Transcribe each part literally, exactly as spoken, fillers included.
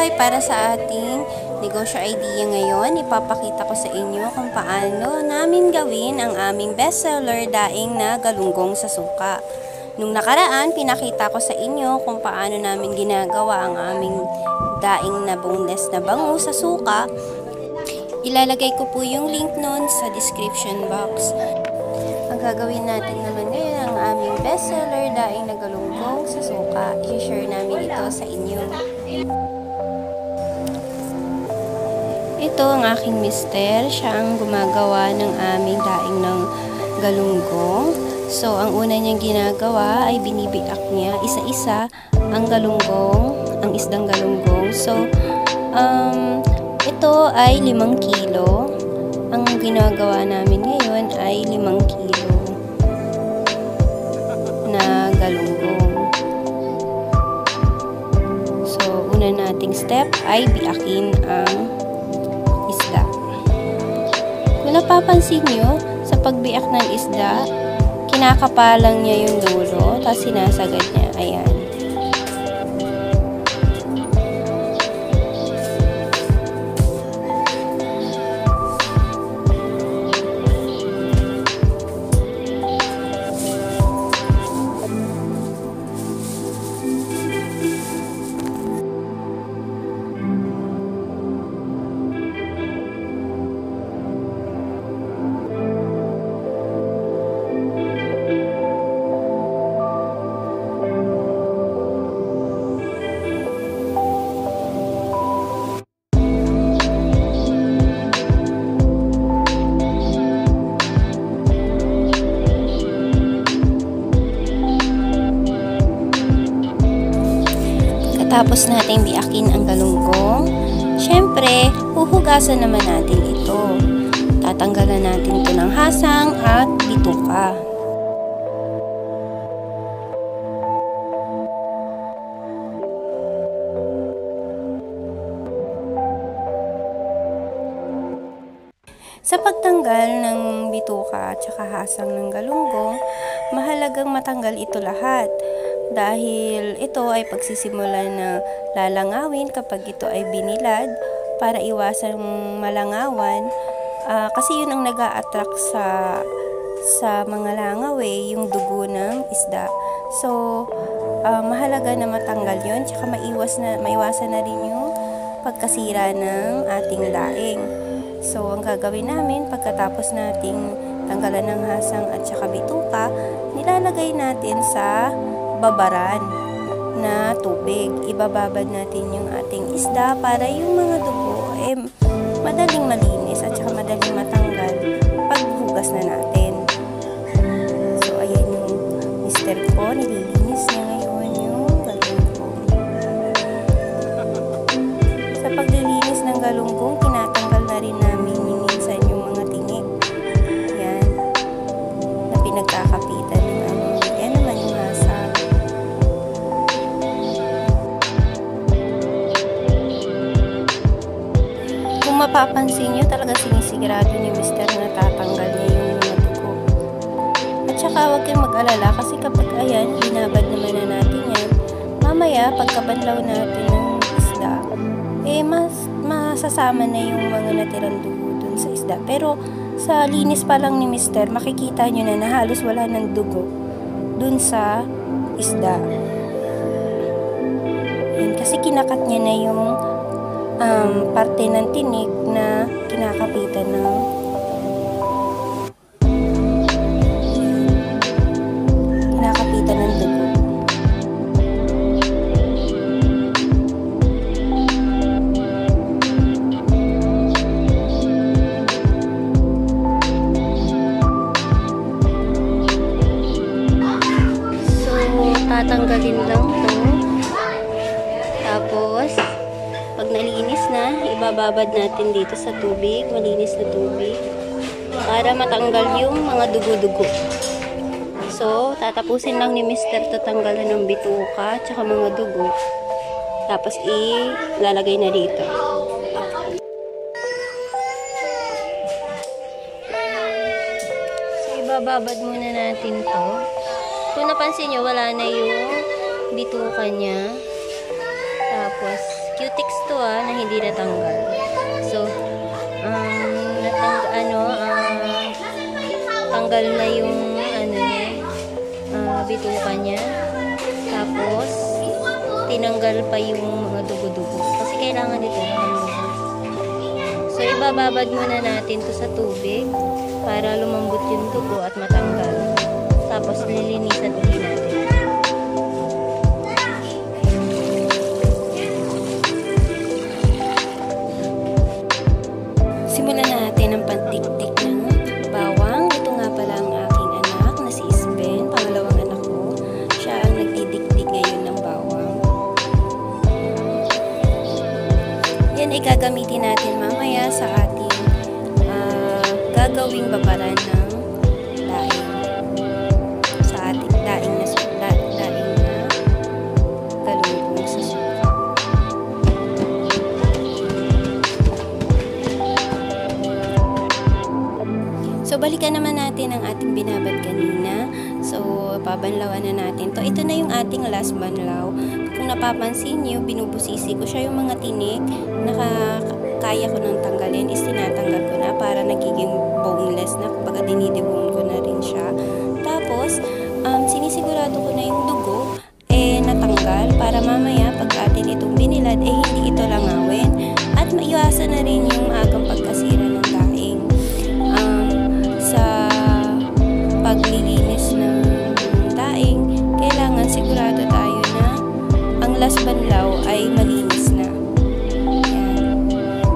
Hi! Para sa ating negosyo idea ngayon, ipapakita ko sa inyo kung paano namin gawin ang aming bestseller daing na galunggong sa suka. Nung nakaraan, pinakita ko sa inyo kung paano namin ginagawa ang aming daing na boneless na bango sa suka. Ilalagay ko po yung link nun sa description box. Ang gagawin natin naman ngayon ang aming bestseller daing na galunggong sa suka. I-share namin ito sa inyo. Ito ang aking mister. Siya ang gumagawa ng aming daing ng galunggong. So, ang una niyang ginagawa ay binibiak niya isa-isa ang galunggong, ang isdang galunggong. So, um, ito ay limang kilo. Ang ginagawa namin ngayon ay limang kilo na galunggong. So, una nating step ay biakin ang isda. Kung napapansin nyo, sa pagbiak ng isda, kinakapalang niya yung dulo, tapos sinasagad niya. Ayan. Tapos natin biakin ang galunggong. Syempre, huhugasan naman natin ito. Tatanggalan natin ito ng hasang at bituka. Sa pagtanggal ng bituka at saka hasang ng galunggong, mahalagang matanggal ito lahat. Dahil ito ay pagsisimula na lalangawin kapag ito ay binilad para iwasan malangawan. Uh, kasi yun ang nag-a-attract sa, sa mga langaw eh, yung dugo ng isda. So, uh, mahalaga na matanggal yun. Tsaka maiwas na, maiwasan na rin yung pagkasira ng ating laing. So, ang gagawin namin pagkatapos nating tanggalan ng hasang at saka bituka, nilalagay natin sa babaran na tubig. Ibababad natin yung ating isda para yung mga dugo eh, madaling malinis at saka madaling matanggal paghugas na natin. So, ayan yung mister ko. Nililinis niya ngayon yung galunggong. Sa paglilinis ng galunggong, tinatanggal na rin namin minsan yung mga tinik. Yan. Na pinagkakapitan ng ano. Yan naman yung hasa. Kung mapapansin nyo, talaga sinisigurado ni mister na tatanggal niya yung mga dugo. At saka huwag kayong mag-alala kasi kapag ayan, binabad naman na natin yan, mamaya pagkabanlaw natin ng isda, eh mas masasama na yung mga natirang dugo dun sa isda. Pero sa linis pa lang ni mister, makikita nyo na na halos wala ng dugo dun sa isda. Yan, kasi kinakat niya na yung Um, parte ng tinik na kinakapitan ng kinakapitan ng dugo. So, tatanggalin lang to. Tapos pag nalinis na, ibababad natin dito sa tubig, malinis na tubig, para matanggal yung mga dugo-dugo. So, tatapusin lang ni mister to tanggalan ng bituka, tsaka mga dugo. Tapos, ilalagay na dito. So, ibababad muna natin to. Kung napansin nyo, wala na yung bituka niya. Tapos, Cutex to ah, na hindi natanggal. So, um, natang ano, uh, tanggal na yung ano niya, uh, bituka niya. Tapos, tinanggal pa yung mga dugo-dugo. Kasi kailangan dito ng dugo. So, ibababad muna natin to sa tubig para lumambot yung dugo at matanggal. Tapos, lilinisan ulit natin. Simulan natin ang pantiktik ng bawang. Ito nga pala ang aking anak na si Isben, pangalawang anak ko. Siya ang nagdidikdik ngayon ng bawang. Yan ay gagamitin natin mamaya sa ating uh, gagawing babaran ng daing. Sa ating daing na da, daing na galunggong sa suka. So, balikan naman natin ang ating binabad kanina. So, pabanlawan na natin to. Ito na yung ating last banlaw. Kung napapansin nyo, binubusisi ko siya yung mga tinik na kaya ko nang tanggalin is tinatanggal ko na para nagiging boneless na. Kumbaga, dinidibong ko na rin siya. Tapos, um, sinisigurado ko na yung dugo eh natanggal para mamaya pag atin itong binilad eh hindi ito langawin. At maiwasan na rin yung agang pagkasira ng daing. Sa paglilinis ng daing, kailangan sigurado tayo na ang last banlaw ay malinis na. Yan.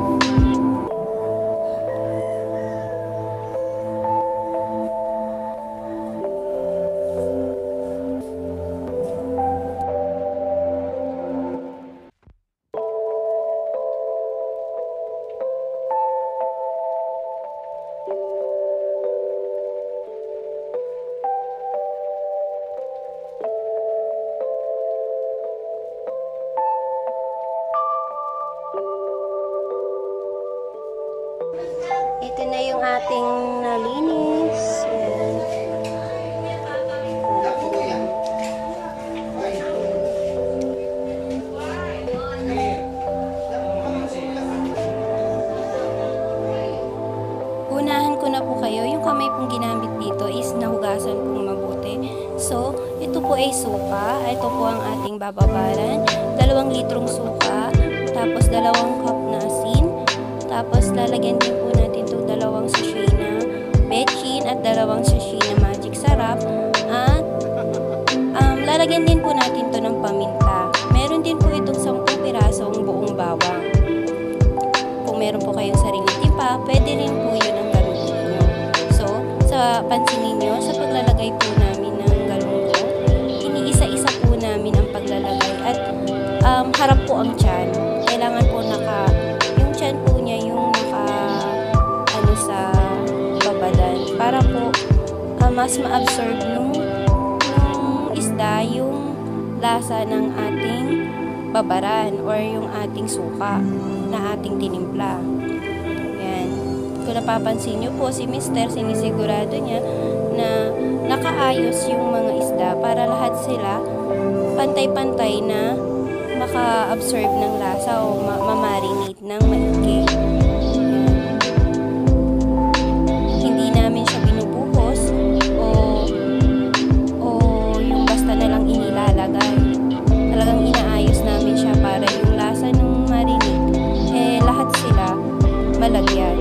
Ito na yung ating nalinis. Yan. Unahan ko na po kayo. Yung kamay pong ginamit dito is nahugasan pong mabuti. So, ito po ay suka. Ito po ang ating bababaran. Dalawang litrong suka. Tapos dalawang cup na asin. Tapos lalagyan din po natin itong dalawang sachet na bechin at dalawang sachet na magic sarap. At um, lalagyan din po natin ito ng paminta. Meron din po itong sampung pirasong buong bawang. Kung meron po kayong sariling tipa, pwede rin po yun ang gamitin nyo. So, sa pansinin nyo, sa paglalagay po namin ng galunggong, iniisa-isa po namin ang paglalagay at um, harap po ang tiyan. Kailangan po naka tiyan po niya yung naka ano sa babadan para po uh, mas ma-absorb nung, nung isda yung lasa ng ating babaran or yung ating suka na ating tinimpla. Yan. Kung napapansin nyo po, si Mister sinisigurado niya na nakaayos yung mga isda para lahat sila pantay-pantay na maka-absorb ng lasa o ma mamarinate ng maigi. Hindi namin siya binubuhos o, o yung basta na lang inilalagay. Talagang inaayos namin siya para yung lasa ng marinate, eh lahat sila malagyan.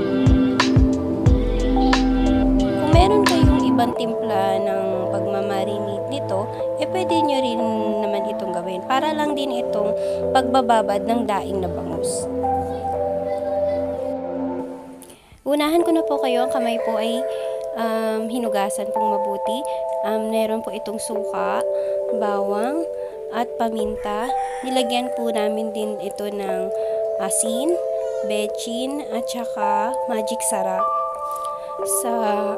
Kung meron kayong ibang timpla ng pagmamarinate nito, eh pwede nyo rin naman itong gawin. Para lang din itong pagbababad ng daing na bangus. Unahan ko na po kayo. Ang kamay po ay um, hinugasan pong mabuti. Um, meron po itong suka, bawang, at paminta. Nilagyan po namin din ito ng asin, bechin, at saka magic sarap. Sa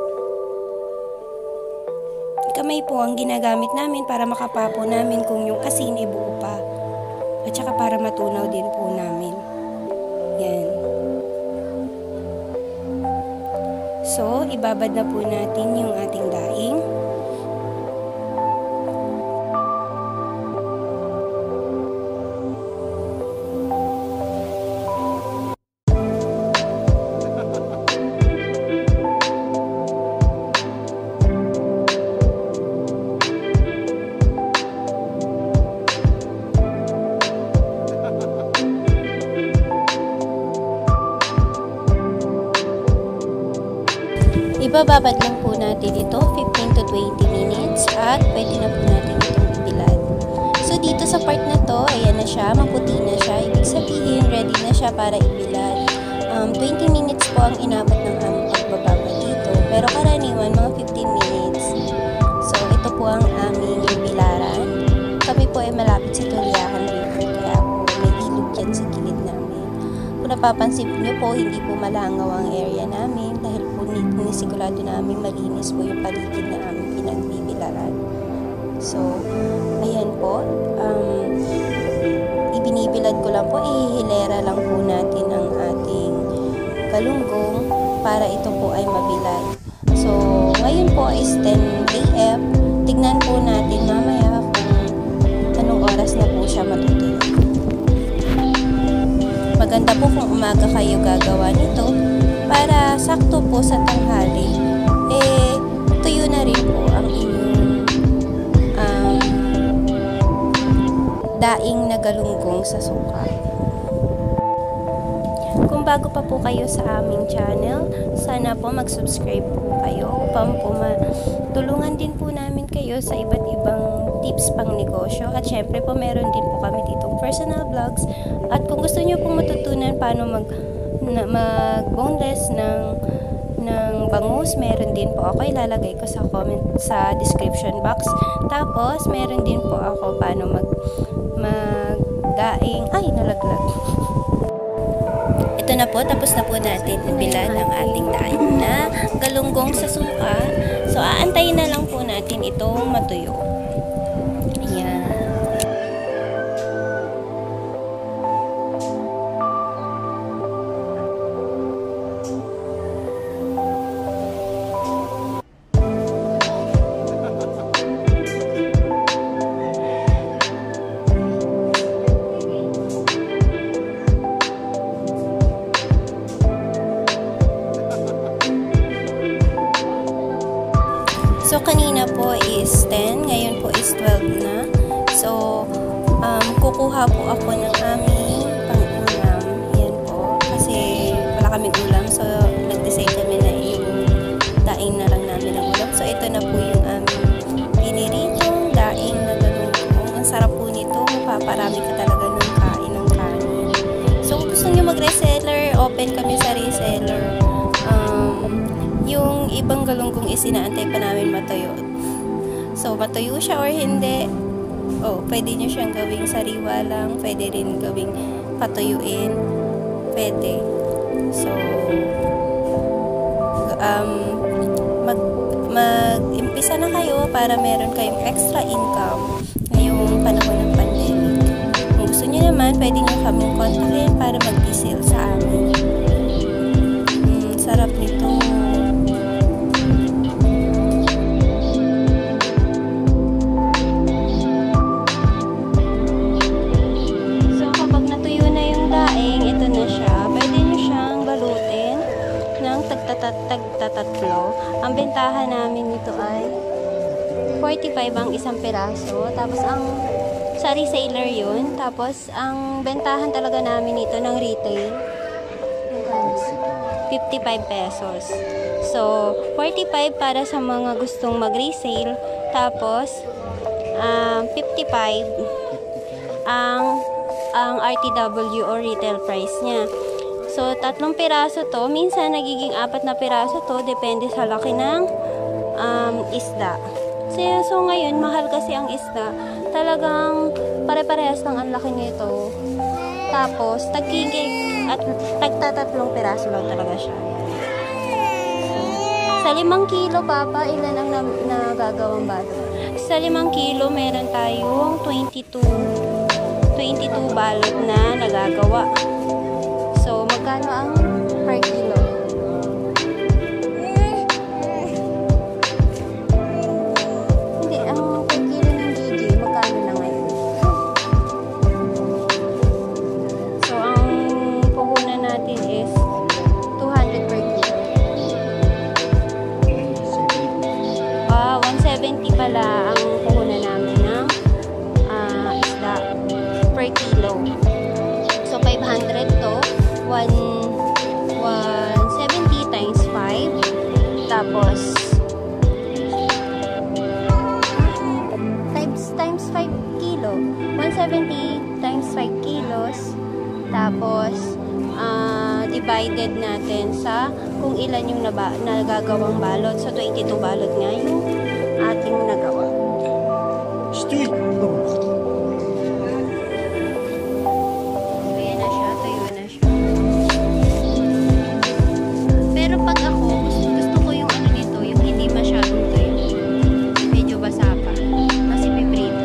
kamay po ang ginagamit namin para makapapo namin kung yung asin ay buo pa. At saka para matunaw din po namin. Yan. So, ibabad na po natin yung ating daing. Ibababad lang po natin ito fifteen to twenty minutes at pwede na po natin itong ibilad. So dito sa part na to, ayan na siya, maputi na siya. Ibig sabihin, ready na siya para ibilad. Um, twenty minutes po ang inabot ng aming pagbababad dito. Pero karaniwan, mga fifteen minutes. So ito po ang aming bilaran. Kami po ay malapit sa Tuliacan River, kaya po may ilog yan sa gilid namin. Kung napapansin niyo po, hindi po malangaw ang area namin dahil po nisigurado namin malinis po yung paligid na aming pinagbibilaran. So, ayan po, um, ibinibilad ko lang po, ihihilera lang po natin ang ating galunggong para ito po ay mabilad. So, ngayon po is ten A M Tignan po natin mamaya kung anong oras na po siya matutuyo. Maganda po kung umaga kayo gagawa nito para sakto po sa tanghali, eh, tuyo na rin po ang inyong um, daing na galunggong sa suka. Kung bago pa po kayo sa aming channel, sana po mag-subscribe po kayo upang po matulungan din po namin kayo sa iba't ibang tips pang negosyo. At syempre po meron din po kami ditong personal vlogs. At kung gusto nyo po matutunan paano mag, mag boneless ng, ng bangus, meron din po ako. Ilalagay ko sa comment sa description box. Tapos meron din po ako paano mag magdaing. Ay, nalaglag. Ito na po, tapos na po natin ibilad ang ating daing na galunggong sa suka. So, aantayin na lang po natin itong matuyo. Ayan. So, kanina po is ten, ngayon po is twelve na. So, um, kukuha po ako ng aming pang-ulam. Yan po. Kasi wala kaming ulam. So, nag-decide kami na yung daing na lang namin ang ulam. So, ito na po yung aming piniritong daing na galunggong. Ang sarap po nito. Mapaparami ka talaga ng kain ng kanin. So, kung gusto nyo mag-reseller, open kami sa reseller. Yung ibang galunggong is inaantay pa namin matuyo. So, matuyo siya or hindi, oh, pwede nyo siyang gawing sariwa lang, pwede rin gawing patuyuin, pwede. So, um, mag, mag-impisa na kayo para meron kayong extra income ngayong panahon ng pandemic. Kung gusto nyo naman, pwede nyo kaming kontakin para mag-resell sa amin. Mm, sarap nito. Tagtatatlo. Ang bentahan namin nito ay forty-five ang isang piraso. Tapos ang sa reseller yun. Tapos ang bentahan talaga namin nito ng retail fifty-five pesos. So forty-five para sa mga gustong mag-resale. Tapos um, fifty-five ang ang R T W o retail price niya. So, tatlong piraso to. Minsan, nagiging apat na piraso to. Depende sa laki ng um, isda. So, so, ngayon, mahal kasi ang isda. Talagang pare-parehas lang ang laki nito. Tapos, tagigig at tagtatatlong piraso lang talaga siya. So, sa limang kilo, Papa, ilan ang nagagawang balot? Sa limang kilo, meron tayong twenty-two balot na nagagawa. So, magkano ang per kilo? Hindi, ang per kilo ng Gigi, magkano na ngayon? So, ang puhunan natin is two hundred per kilo. Ah, one seventy pala ang puhunan namin ng uh, isda per kilo. So, five hundred to one times five kilo. one seventy times five kilos. Tapos, uh, divided natin sa kung ilan yung naba, nagagawang balot. So, twenty-two balot nga yung ating nagawa. Stay! Ayan na siya. Tuyo na siya. Pero pag ako, gusto, gusto ko yung ano nito, yung hindi masyadong tuyo. Medyo basa pa. Kasi piprito.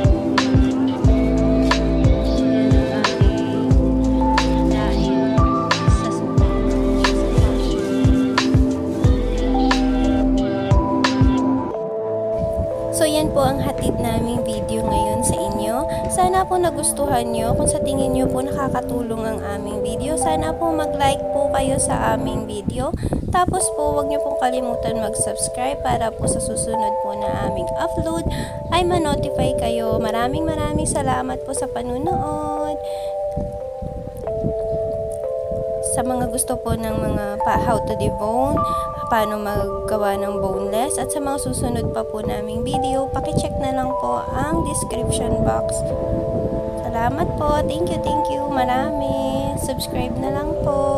So, yan po ang hatid naming video ngayon sa inyo. Sana po nagustuhan nyo. Kung sa tingin nyo po nakakatulong ang aming video, sana po mag-like po kayo sa aming video. Tapos po, huwag nyo pong kalimutan mag-subscribe para po sa susunod po na aming upload ay ma-notify kayo. Maraming maraming salamat po sa panunood. Sa mga gusto po ng mga pa, how to debone, paano maggawa ng boneless, at sa mga susunod pa po naming video, pakicheck na lang po ang description box. Salamat po. Thank you, thank you. Marami. Subscribe na lang po.